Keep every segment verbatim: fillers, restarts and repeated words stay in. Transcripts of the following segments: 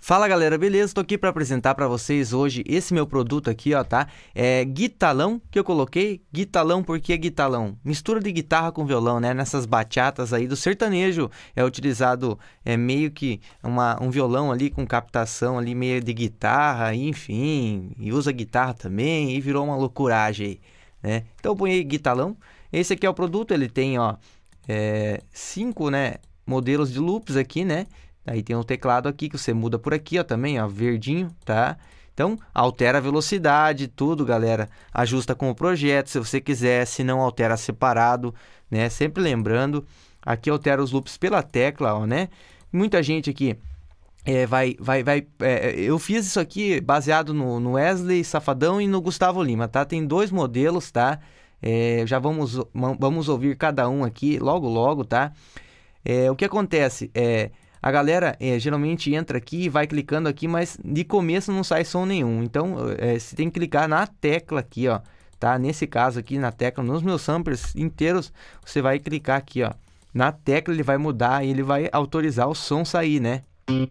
Fala galera, beleza? Tô aqui para apresentar para vocês hoje esse meu produto aqui, ó, tá? É guitalão que eu coloquei. Guitalão, por que guitalão? Mistura de guitarra com violão, né? Nessas bachatas aí do sertanejo é utilizado é meio que uma, um violão ali com captação ali meio de guitarra, enfim, e usa guitarra também e virou uma loucuragem aí, né? Então eu ponhei guitalão. Esse aqui é o produto, ele tem, ó, é, cinco, né, modelos de loops aqui, né? Aí tem um teclado aqui que você muda por aqui, ó, também, ó, verdinho, tá? Então, altera a velocidade, tudo, galera. Ajusta com o projeto, se você quiser, se não, altera separado, né? Sempre lembrando, aqui altera os loops pela tecla, ó, né? Muita gente aqui é, vai... vai, vai é, eu fiz isso aqui baseado no, no Wesley Safadão e no Gustavo Lima, tá? Tem dois modelos, tá? É, já vamos, vamos ouvir cada um aqui logo, logo, tá? É, o que acontece é... A galera é, geralmente entra aqui e vai clicando aqui, mas de começo não sai som nenhum. Então, é, você tem que clicar na tecla aqui, ó, tá? Nesse caso aqui, na tecla, nos meus samplers inteiros, você vai clicar aqui, ó. Na tecla ele vai mudar e ele vai autorizar o som sair, né?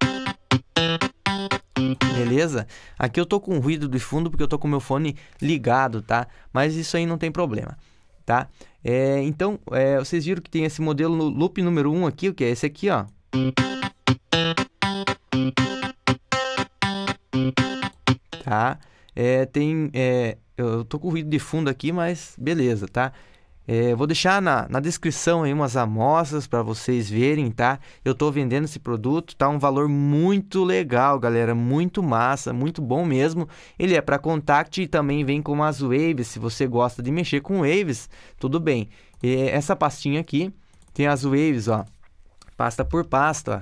Beleza? Aqui eu tô com ruído de fundo porque eu tô com o meu fone ligado, tá? Mas isso aí não tem problema, tá? É, então, é, vocês viram que tem esse modelo no loop número um aqui, o que é esse aqui, ó. Tá? É, tem, é, eu tô com ruído de fundo aqui, mas beleza, tá? É, vou deixar na, na descrição aí umas amostras para vocês verem, tá? Eu tô vendendo esse produto, tá? Um valor muito legal, galera, muito massa, muito bom mesmo. Ele é para contact e também vem com as waves. Se você gosta de mexer com waves, tudo bem. E essa pastinha aqui tem as waves, ó. Pasta por pasta,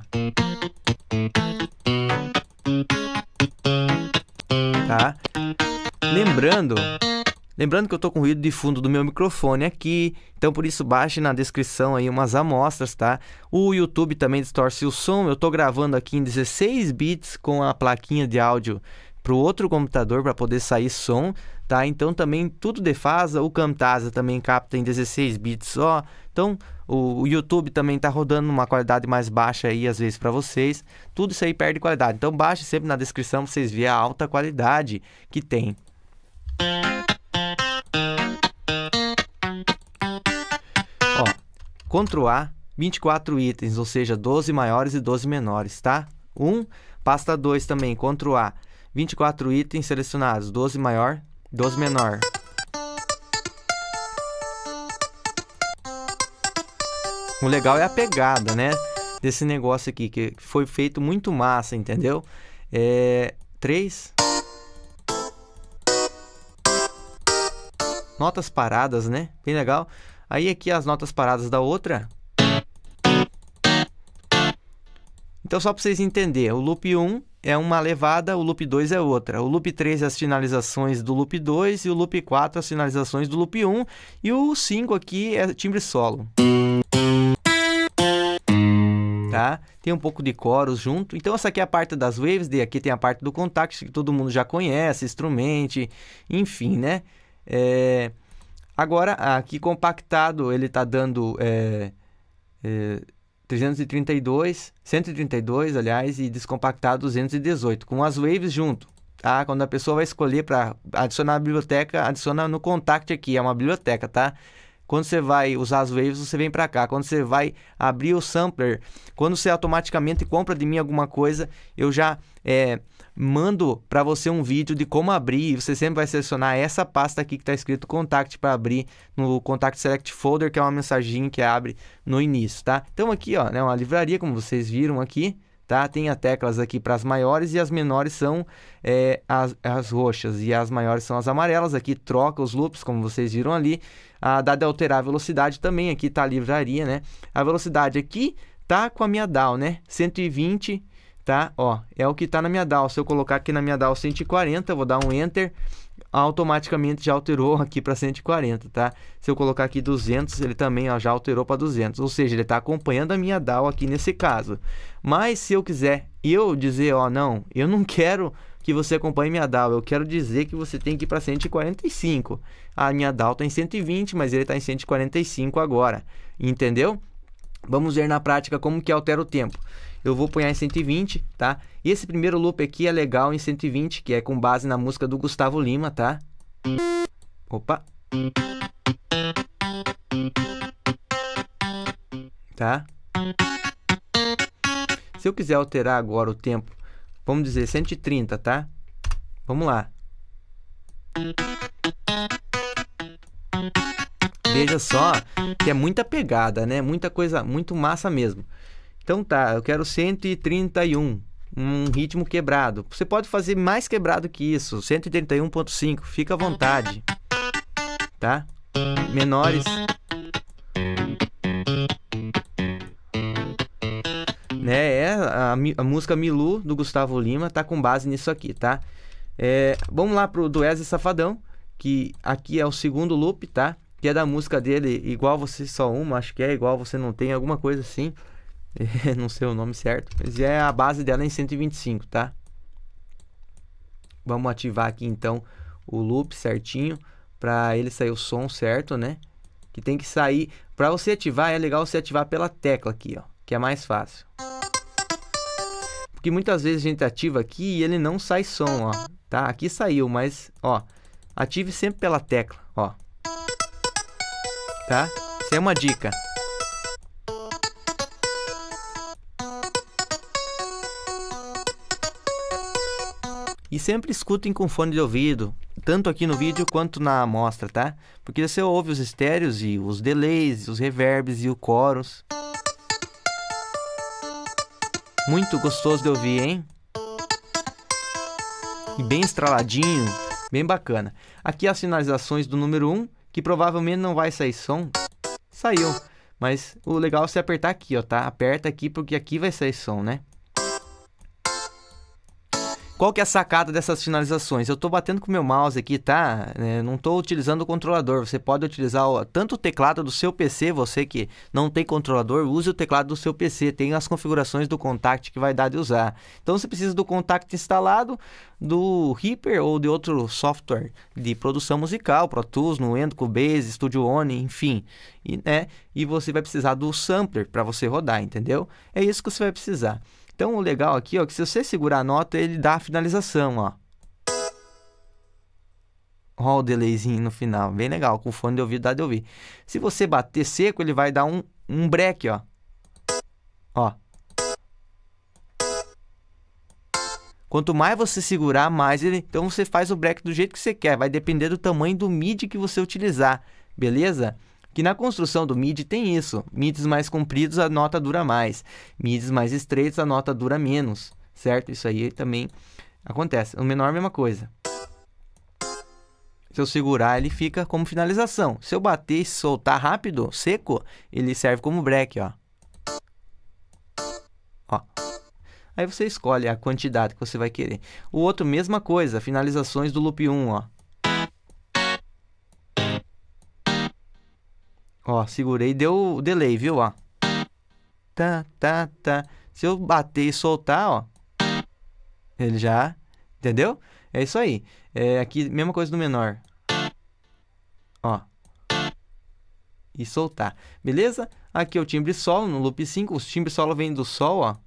tá? Lembrando, lembrando que eu tô com ruído de fundo do meu microfone aqui, então por isso baixe na descrição aí umas amostras, tá? O YouTube também distorce o som. Eu tô gravando aqui em dezesseis bits com a plaquinha de áudio para o outro computador para poder sair som, tá? Então também tudo defasa. O Camtasia também capta em dezesseis bits só. Então o, o YouTube também tá rodando uma qualidade mais baixa aí às vezes para vocês. Tudo isso aí perde qualidade. Então baixe sempre na descrição para vocês verem a alta qualidade que tem. Ó, Ctrl A, vinte e quatro itens, ou seja, doze maiores e doze menores, tá? um, pasta dois também, Ctrl A, vinte e quatro itens selecionados, doze maior, doze menor. O legal é a pegada, né, desse negócio aqui, que foi feito muito massa, entendeu? É... três. Notas paradas, né? Bem legal. Aí aqui as notas paradas da outra. Então só para vocês entenderem, o loop um é uma levada, o loop dois é outra. O loop três é as finalizações do loop dois e o loop quatro as finalizações do loop um. E o cinco aqui é timbre solo. Tá? Tem um pouco de coros junto. Então essa aqui é a parte das waves, e aqui tem a parte do contact que todo mundo já conhece, instrumento, enfim, né? É... Agora aqui compactado ele está dando é... É... trezentos e trinta e dois, cento e trinta e dois, aliás, e descompactado duzentos e dezoito, com as waves junto, tá? Quando a pessoa vai escolher para adicionar a biblioteca, adiciona no contact aqui, é uma biblioteca, tá? Quando você vai usar as waves, você vem para cá. Quando você vai abrir o sampler, quando você automaticamente compra de mim alguma coisa, eu já é, mando para você um vídeo de como abrir. E você sempre vai selecionar essa pasta aqui que está escrito Contact para abrir no Contact Select Folder, que é uma mensagem que abre no início, tá? Então aqui, ó, né, uma livraria, como vocês viram aqui, tá? Tem as teclas aqui para as maiores e as menores são é, as, as roxas e as maiores são as amarelas. Aqui troca os loops, como vocês viram ali. A dá de alterar a velocidade também, aqui tá a livraria, né? A velocidade aqui tá com a minha D A W, né? cento e vinte, tá? Ó, é o que tá na minha D A W. Se eu colocar aqui na minha D A W cento e quarenta, vou dar um Enter, automaticamente já alterou aqui para cento e quarenta, tá? Se eu colocar aqui duzentos, ele também, ó, já alterou para duzentos, ou seja, ele está acompanhando a minha D A W aqui nesse caso. Mas se eu quiser eu dizer, ó, não, eu não quero que você acompanhe minha D A W, eu quero dizer que você tem que ir para cento e quarenta e cinco. A minha D A W está em cento e vinte, mas ele está em cento e quarenta e cinco agora, entendeu? Vamos ver na prática como que altera o tempo. eu vou pôr em cento e vinte, tá? E esse primeiro loop aqui é legal em cento e vinte, que é com base na música do Gustavo Lima, tá? Opa! Tá? Se eu quiser alterar agora o tempo, vamos dizer cento e trinta, tá? Vamos lá. Veja só que é muita pegada, né? Muita coisa, muito massa mesmo. Então tá, eu quero cento e trinta e um, um ritmo quebrado. Você pode fazer mais quebrado que isso, cento e trinta e um ponto cinco, fica à vontade. Tá? Menores. Né, é a, a música Milu do Gustavo Lima, tá com base nisso aqui, tá? É, vamos lá pro do Wesley Safadão, que aqui é o segundo loop, tá? Que é da música dele, Igual Você Só Uma, acho que é Igual Você Não Tem, alguma coisa assim. Não sei o nome certo, mas é a base dela em cento e vinte e cinco, tá? Vamos ativar aqui então o loop certinho, para ele sair o som certo, né? Que tem que sair, para você ativar, é legal você ativar pela tecla aqui, ó, que é mais fácil. Porque muitas vezes a gente ativa aqui e ele não sai som, ó, tá? Aqui saiu, mas, ó, ative sempre pela tecla, ó. Tá? Isso é uma dica. E sempre escutem com fone de ouvido, tanto aqui no vídeo quanto na amostra, tá? Porque você ouve os estéreos e os delays, os reverbs e o chorus. Muito gostoso de ouvir, hein? E bem estraladinho, bem bacana. Aqui as finalizações do número um, que provavelmente não vai sair som. Saiu, mas o legal é você apertar aqui, ó, tá? Aperta aqui porque aqui vai sair som, né? Qual que é a sacada dessas finalizações? Eu estou batendo com o meu mouse aqui, tá? É, não estou utilizando o controlador. Você pode utilizar ó, tanto o teclado do seu P C, você que não tem controlador, use o teclado do seu P C. Tem as configurações do Kontakt que vai dar de usar. Então você precisa do Kontakt instalado, do Reaper ou de outro software de produção musical, Pro Tools, Nuendo, Cubase, Studio One, enfim. E, né, e você vai precisar do sampler para você rodar, entendeu? É isso que você vai precisar. Então, o legal aqui, ó, que se você segurar a nota, ele dá a finalização, ó. Ó o delayzinho no final, bem legal, com fone de ouvido dá de ouvir. Se você bater seco, ele vai dar um, um break, ó. Ó. Quanto mais você segurar, mais ele... Então, você faz o break do jeito que você quer, vai depender do tamanho do midi que você utilizar, beleza? Que na construção do midi tem isso, midis mais compridos a nota dura mais, midis mais estreitos a nota dura menos, certo? Isso aí também acontece. O menor é a mesma coisa. Se eu segurar, ele fica como finalização. Se eu bater e soltar rápido, seco, ele serve como break, ó. Ó. Aí você escolhe a quantidade que você vai querer. O outro, mesma coisa, finalizações do loop um, ó. Ó, segurei e deu o delay, viu, ó. Tá, tá, tá. Se eu bater e soltar, ó, ele já... Entendeu? É isso aí. É aqui, mesma coisa do menor. Ó. E soltar. Beleza? Aqui é o timbre solo, no loop cinco. O timbre solo vem do sol, ó.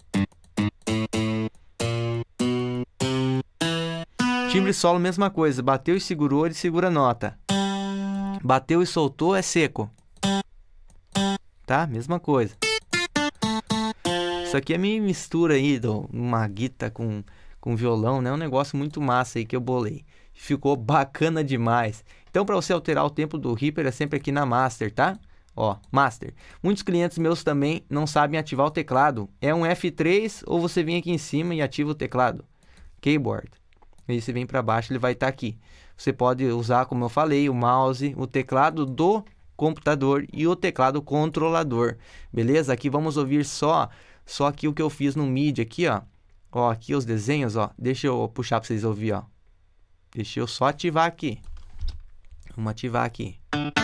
Timbre solo, mesma coisa. Bateu e segurou, ele segura a nota. Bateu e soltou, é seco. Tá? Mesma coisa. Isso aqui é minha mistura aí de uma guitarra com, com violão, né? Um negócio muito massa aí que eu bolei. Ficou bacana demais. Então, para você alterar o tempo do Reaper é sempre aqui na Master, tá? Ó, Master. Muitos clientes meus também não sabem ativar o teclado. É um F três ou você vem aqui em cima e ativa o teclado. Keyboard. Aí você vem para baixo, ele vai estar aqui. Você pode usar, como eu falei, o mouse, o teclado do computador e o teclado controlador, beleza? Aqui vamos ouvir só só aqui o que eu fiz no midi aqui, ó. Ó, aqui os desenhos, ó. Deixa eu puxar para vocês ouvir, ó. Deixa eu só ativar aqui. Vamos ativar aqui.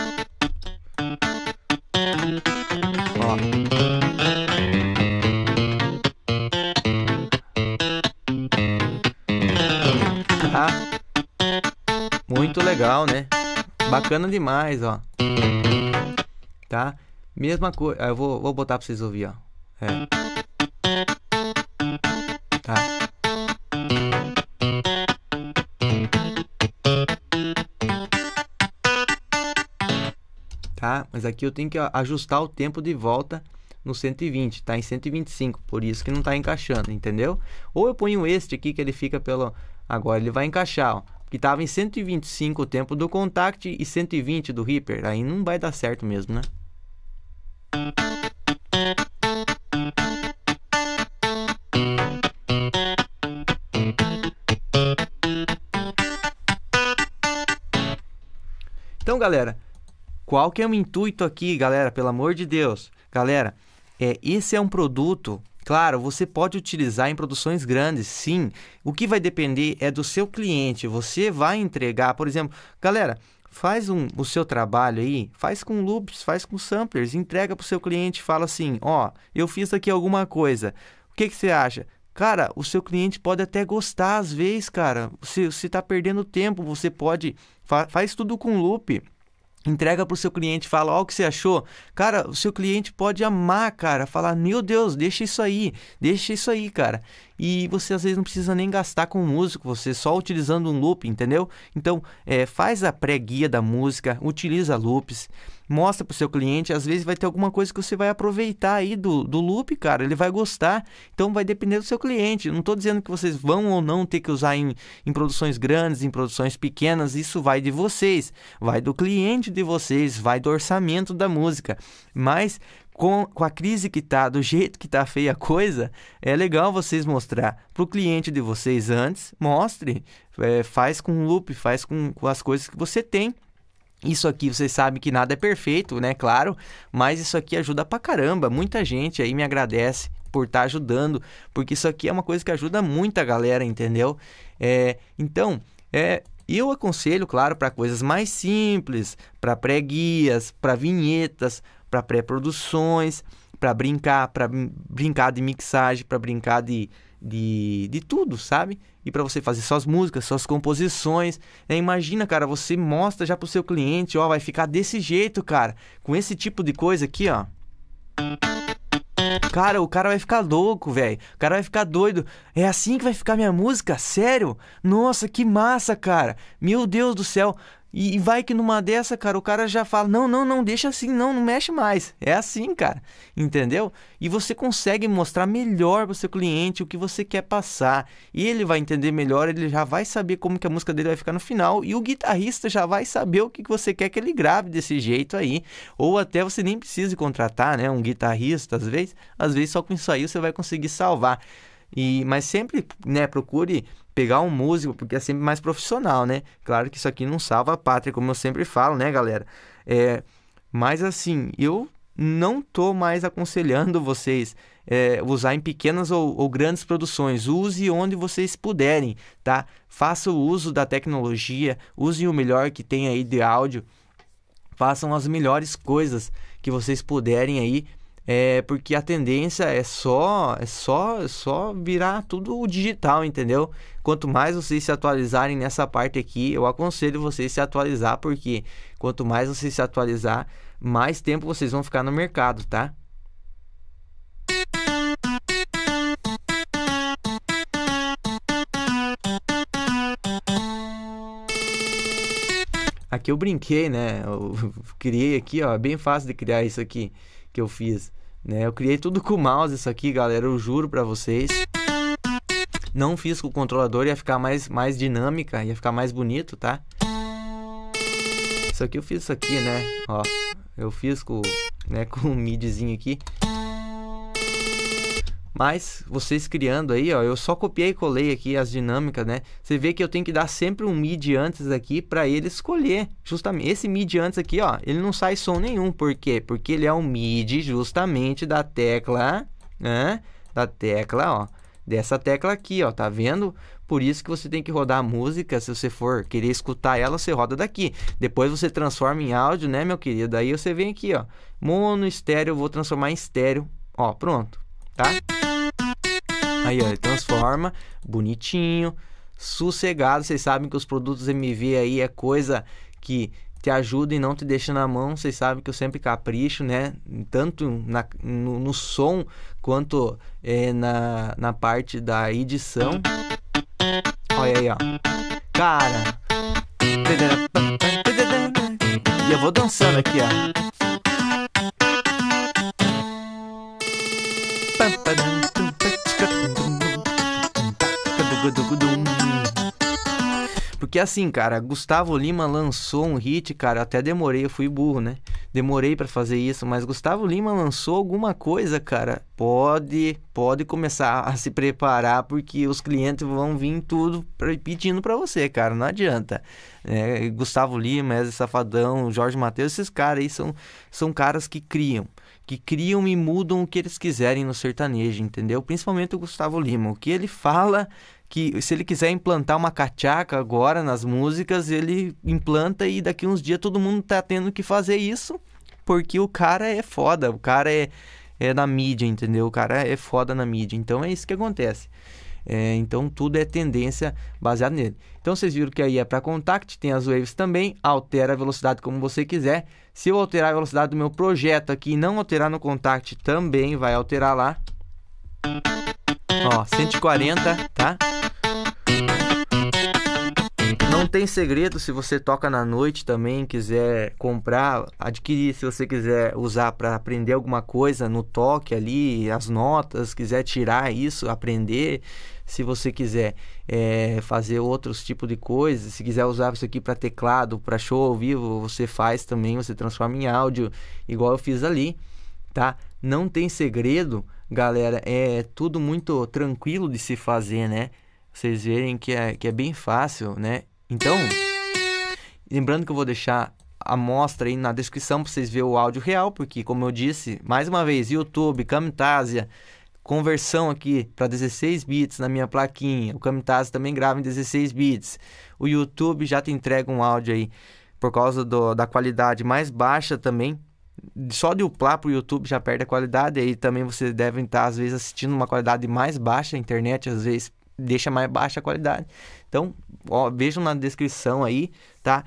Ó. Tá? Muito legal, né? Bacana demais, ó. Tá? Mesma coisa. Eu vou, vou botar pra vocês ouvir, ó. É. tá? Tá? Mas aqui eu tenho que ajustar o tempo de volta no cento e vinte, tá em cento e vinte e cinco, por isso que não tá encaixando, entendeu? Ou eu ponho este aqui que ele fica pelo... Agora ele vai encaixar, ó, que tava em cento e vinte e cinco o tempo do Contact e cento e vinte do Reaper, aí não vai dar certo mesmo, né? Então, galera, qual que é o intuito aqui, galera? Pelo amor de Deus. Galera, é, esse é um produto, claro, você pode utilizar em produções grandes, sim. O que vai depender é do seu cliente. Você vai entregar, por exemplo... Galera, faz um, o seu trabalho aí, faz com loops, faz com samplers, entrega para o seu cliente, fala assim, ó, eu fiz aqui alguma coisa. O que, que você acha? Cara, o seu cliente pode até gostar às vezes, cara. Você está perdendo tempo, você pode... Fa faz tudo com loop. Entrega para o seu cliente, fala, ó, o que você achou? Cara, o seu cliente pode amar, cara. Falar, meu Deus, deixa isso aí. Deixa isso aí, cara. E você às vezes não precisa nem gastar com músico, você só utilizando um loop, entendeu? Então, é, faz a pré-guia da música, utiliza loops, mostra para o seu cliente, às vezes vai ter alguma coisa que você vai aproveitar aí do, do loop, cara, ele vai gostar, então vai depender do seu cliente. Não estou dizendo que vocês vão ou não ter que usar em, em produções grandes, em produções pequenas, isso vai de vocês, vai do cliente de vocês, vai do orçamento da música, mas... Com, com a crise que tá, do jeito que tá feia a coisa, é legal vocês mostrar para o cliente de vocês antes, mostre, é, faz com loop, faz com, com as coisas que você tem. Isso aqui vocês sabem que nada é perfeito, né? Claro, mas isso aqui ajuda pra caramba, muita gente aí me agradece por estar ajudando, porque isso aqui é uma coisa que ajuda muita galera, entendeu? É, então, é... eu aconselho, claro, para coisas mais simples, para pré-guias, para vinhetas, para pré-produções, para brincar, para brincar de mixagem, para brincar de, de, de tudo, sabe? E para você fazer suas músicas, suas composições. É, imagina, cara, você mostra já pro seu cliente, ó, vai ficar desse jeito, cara, com esse tipo de coisa aqui, ó. Cara, o cara vai ficar louco, velho. O cara vai ficar doido. É assim que vai ficar minha música? Sério? Nossa, que massa, cara. Meu Deus do céu. E, e vai que numa dessa, cara, o cara já fala, não, não, não, deixa assim, não, não mexe mais. É assim, cara. Entendeu? E você consegue mostrar melhor para o seu cliente o que você quer passar. E ele vai entender melhor, ele já vai saber como que a música dele vai ficar no final. E o guitarrista já vai saber o que você quer que ele grave desse jeito aí. Ou até você nem precisa contratar, né, um guitarrista, às vezes. Às vezes só com isso aí você vai conseguir salvar. E, mas sempre, né, procure pegar um músico, porque é sempre mais profissional, né? Claro que isso aqui não salva a pátria, como eu sempre falo, né, galera? É, mas assim, eu não tô mais aconselhando vocês é, usar em pequenas ou, ou grandes produções. Use onde vocês puderem, tá? Faça o uso da tecnologia, use o melhor que tem aí de áudio, façam as melhores coisas que vocês puderem aí. É porque a tendência é só, é só, é só virar tudo digital, entendeu? Quanto mais vocês se atualizarem nessa parte aqui, eu aconselho vocês se atualizar, porque quanto mais vocês se atualizar, mais tempo vocês vão ficar no mercado, tá? Aqui eu brinquei, né? Eu criei aqui, ó, é bem fácil de criar isso aqui que eu fiz. Né? Eu criei tudo com o mouse isso aqui, galera, eu juro pra vocês. Não fiz com o controlador, ia ficar mais, mais dinâmica, ia ficar mais bonito, tá? Isso aqui eu fiz isso aqui, né? Ó, eu fiz com, né, com o midzinho aqui. Mas vocês criando aí, ó, eu só copiei e colei aqui as dinâmicas, né? Você vê que eu tenho que dar sempre um mid antes aqui para ele escolher. Justamente esse mid antes aqui, ó, ele não sai som nenhum. Por quê? Porque ele é um mid justamente da tecla, né? Da tecla, ó, dessa tecla aqui, ó, tá vendo? Por isso que você tem que rodar a música, se você for querer escutar ela, você roda daqui. Depois você transforma em áudio, né, meu querido? Aí você vem aqui, ó, mono, estéreo, eu vou transformar em estéreo. Ó, pronto, tá? Aí, ó, ele transforma, bonitinho, sossegado. Vocês sabem que os produtos M V aí é coisa que te ajuda e não te deixa na mão. Vocês sabem que eu sempre capricho, né? Tanto na, no, no som quanto é, na, na parte da edição. Olha aí, ó. Cara. E eu vou dançando aqui, ó. Porque assim, cara, Gustavo Lima lançou um hit, cara, eu até demorei, eu fui burro, né? Demorei pra fazer isso, mas Gustavo Lima lançou alguma coisa, cara. Pode, pode começar a se preparar, porque os clientes vão vir tudo pedindo pra você, cara, não adianta. É, Gustavo Lima, Wesley Safadão, Jorge Mateus, esses caras aí são, são caras que criam. Que criam e mudam o que eles quiserem no sertanejo, entendeu? Principalmente o Gustavo Lima. O que ele fala, que se ele quiser implantar uma cachaca agora nas músicas, ele implanta e daqui uns dias todo mundo tá tendo que fazer isso, porque o cara é foda, o cara é, é na mídia, entendeu? O cara é foda na mídia. Então é isso que acontece. É, então tudo é tendência baseada nele. Então vocês viram que aí é para contact, tem as waves também, altera a velocidade como você quiser. Se eu alterar a velocidade do meu projeto aqui e não alterar no contact, também vai alterar lá. Ó, cento e quarenta, tá? Não tem segredo, se você toca na noite também, quiser comprar, adquirir, se você quiser usar para aprender alguma coisa no toque ali, as notas, quiser tirar isso, aprender, se você quiser é, fazer outros tipos de coisas, se quiser usar isso aqui para teclado, para show ao vivo, você faz também, você transforma em áudio, igual eu fiz ali, tá? Não tem segredo, galera, é tudo muito tranquilo de se fazer, né? Vocês verem que é, que é bem fácil, né? Então, lembrando que eu vou deixar a amostra aí na descrição para vocês verem o áudio real, porque como eu disse, mais uma vez, YouTube, Camtasia, conversão aqui para dezesseis bits na minha plaquinha, o Camtasia também grava em dezesseis bits, o YouTube já te entrega um áudio aí, por causa do, da qualidade mais baixa também, só de uplar para o YouTube já perde a qualidade, aí também vocês devem estar às vezes assistindo uma qualidade mais baixa, a internet às vezes deixa mais baixa a qualidade. Então, ó, vejam na descrição aí, tá?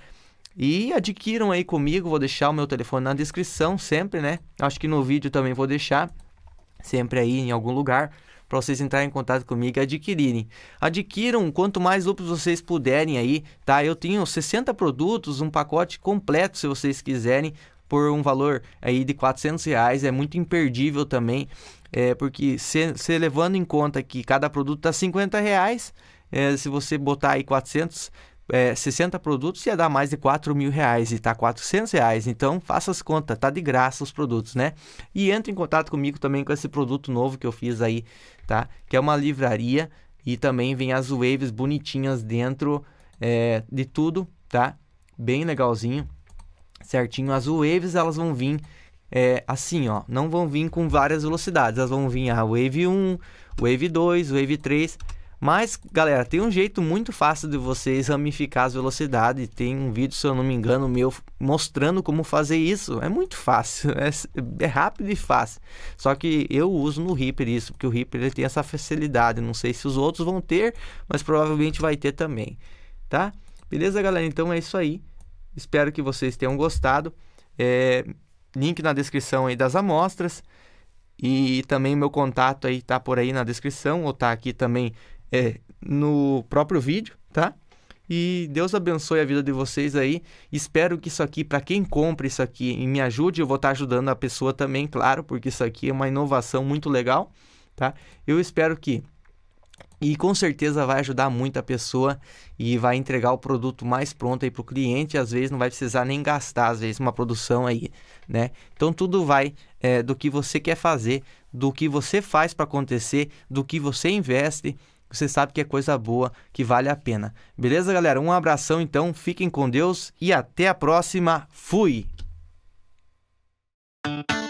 E adquiram aí comigo, vou deixar o meu telefone na descrição sempre, né? Acho que no vídeo também vou deixar, sempre aí em algum lugar, para vocês entrarem em contato comigo e adquirirem. Adquiram quanto mais loops vocês puderem aí, tá? Eu tenho sessenta produtos, um pacote completo se vocês quiserem, por um valor aí de quatrocentos reais, é muito imperdível também, é, porque se, se levando em conta que cada produto está cinquenta reais, é, se você botar aí quatrocentos, é, sessenta produtos, ia dar mais de quatro mil reais e tá quatrocentos reais, então faça as contas, tá de graça os produtos, né? E entre em contato comigo também com esse produto novo que eu fiz aí, tá? Que é uma livraria e também vem as waves bonitinhas dentro é, de tudo, tá? Bem legalzinho. Certinho, as waves elas vão vir é, assim, ó, não vão vir com várias velocidades, elas vão vir a wave um, wave dois, wave três, mas galera, tem um jeito muito fácil de vocês ramificar as velocidades, tem um vídeo, se eu não me engano, meu mostrando como fazer isso, é muito fácil, é, é rápido e fácil, só que eu uso no Reaper isso, porque o Reaper ele tem essa facilidade, não sei se os outros vão ter, mas provavelmente vai ter também, tá? Beleza, galera? Então é isso aí. Espero que vocês tenham gostado. É, link na descrição aí das amostras. E também meu contato aí tá por aí na descrição. Ou tá aqui também é, no próprio vídeo, tá? E Deus abençoe a vida de vocês aí. Espero que isso aqui, para quem compra isso aqui e me ajude, eu vou estar ajudando a pessoa também, claro. Porque isso aqui é uma inovação muito legal, tá? Eu espero que... E com certeza vai ajudar muito a pessoa e vai entregar o produto mais pronto aí para o cliente. Às vezes não vai precisar nem gastar, às vezes, uma produção aí, né? Então tudo vai é, do que você quer fazer, do que você faz para acontecer, do que você investe. Você sabe que é coisa boa, que vale a pena. Beleza, galera? Um abração, então. Fiquem com Deus e até a próxima. Fui!